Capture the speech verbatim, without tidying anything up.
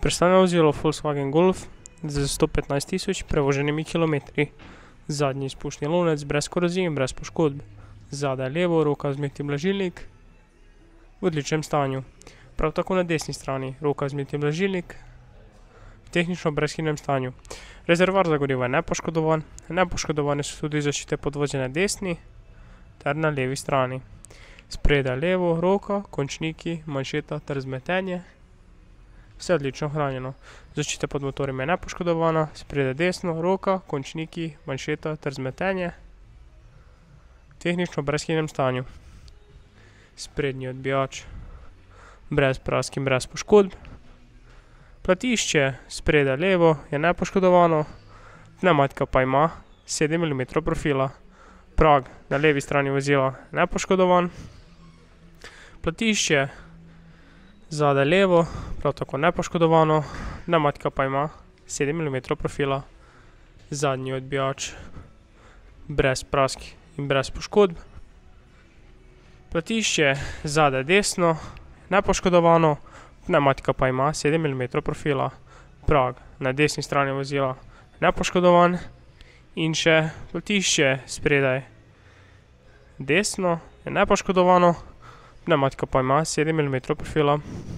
Predstavljeno vozilo Volkswagen Golf z sto petnajst tisoč prevoženimi kilometri. Zadnji izpušni lonec brez korozij in brez poškodb. Zadaj levo, roka vzmeti blažilnik v odličnem stanju. Prav tako na desni strani roka vzmeti blažilnik v tehnično brezhibnem stanju. Rezervoar za gorivo je nepoškodovan, nepoškodovane so tudi zaščite podvozja na desni ter na levi strani. Spredaj levo, roka, končniki, manšeta ter vzmetenje. Vse odlično ohranjeno. Zaščita pod motorjem je nepoškodovana, spredaj desno, roka, končniki, manšeta ter vzmetenje v tehnično brezhibnem stanju. Sprednji odbijač brez prask in brez poškodb. Platišče spredaj levo je nepoškodovano, pnevmatika pa ima sedem milimetrov profila. Prag na levi strani vozila nepoškodovan. Platišče zadaj levo, prav tako nepoškodovano, pnevmatika pa ima sedem milimetrov profila. Zadnji odbijač brez prask in brez poškodb. Platišče zadaj desno, nepoškodovano, pnevmatika pa ima sedem milimetrov profila. Prag na desni strani vozila nepoškodovan. In še platišče spredaj desno je nepoškodovano, pnevmatika pa ima sedem milimetrov profila.